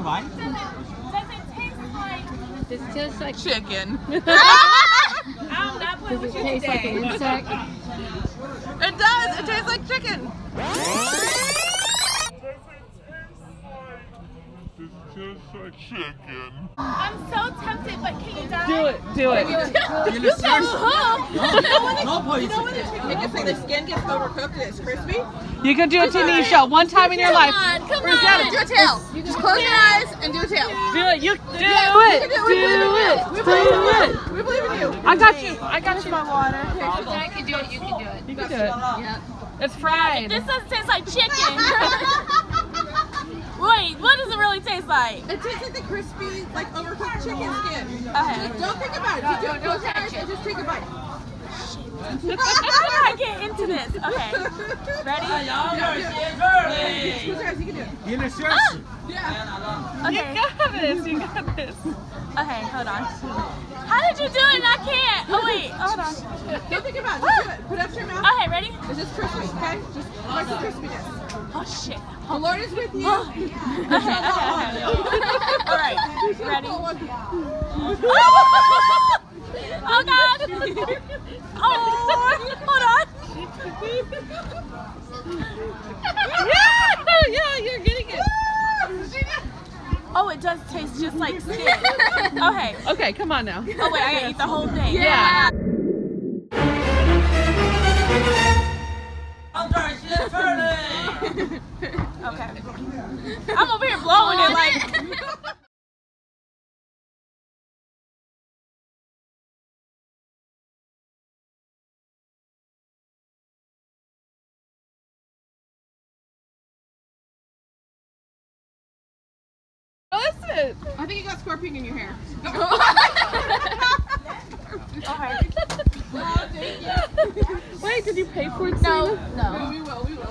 right? Does it taste like chicken? I'm not putting Does with it you taste like today. an insect? It does. It tastes like chicken. I'm so tempted, but can you die? Do it. Do it. You said No, please. You know when the chicken gets like the skin gets overcooked and it's crispy? You can do it to Nisha one time in your life. Come Do a tail. Just close your eyes and do a tail. Do it. You do it. We believe in you. I got you. I got you. my water. If I can do it, you can do it. You can do it. Yeah. It's fried. This doesn't taste like chicken. Wait, what does it really taste like? It tastes like the crispy, like overcooked chicken skin. Okay. Don't think about it. Just close your eyes and just take a bite. How do I get into this? Okay. Ready? Close your eyes. You can do it. You know, Yeah. You Okay. got this. You got this. Okay, hold on. How did you do it? I can't. Oh wait, hold on. Don't think about it. Just do it. Put it up to your mouth. Okay, ready? It's just crispy, okay? Just like the crispiness. Oh shit. The Lord is with you. Okay. All right. Ready? Oh god. Oh, hold on. Yeah, you're getting it. Oh, it does taste just like skin. Okay. Okay, come on now. Oh wait, I gotta eat the whole thing. Yeah. Okay. I'm over here blowing it like. Listen. I think you got scorpion in your hair. Okay. Wait, did you pay for it, No, Selena? no. We will.